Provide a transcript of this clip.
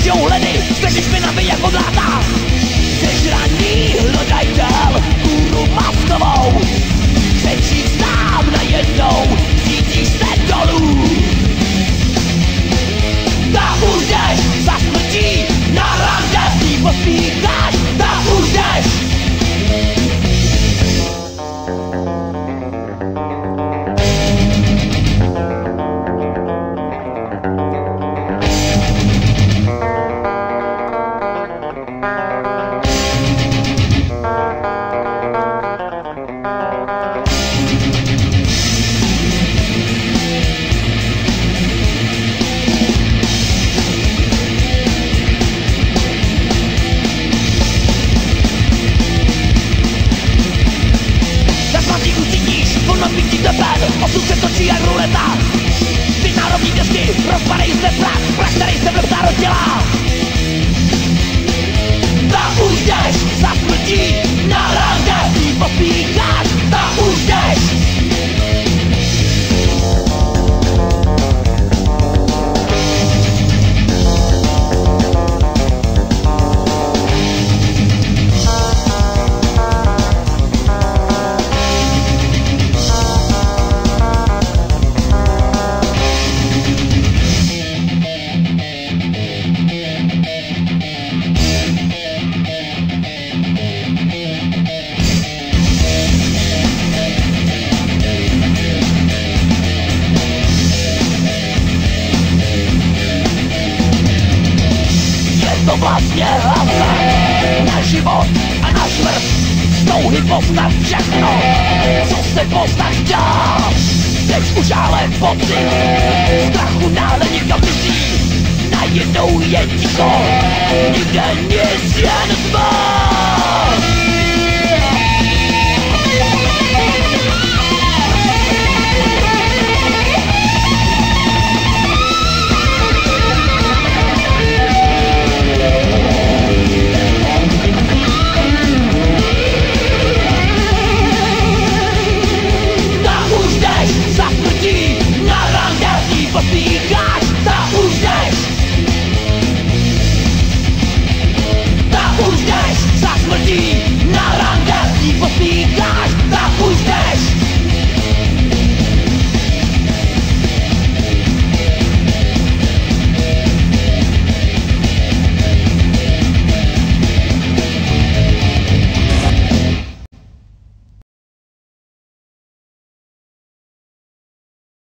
žijou hledy, slyšíš mi na mě jako dláta. Jsi raný hlodatel, kůru maskovou, křečíš sám najednou, cítíš se dolů. Ta už jdeš za smrtí, na rande ty pospícháš, ta už jdeš. Osud se točí jak ruleta. Ty národní desky rozpadají se prach, který se vleptá do těla. Ta už jdeš za smrtí, na rande ty pospícháš, ta už jdeš. To vlastně hlavka na život a na smrt. Touhy postav všechno, co se postav dál. Teď už ale pocit strachu náhle někdo mizí. Najednou je ticho, nikde nic, jen tma.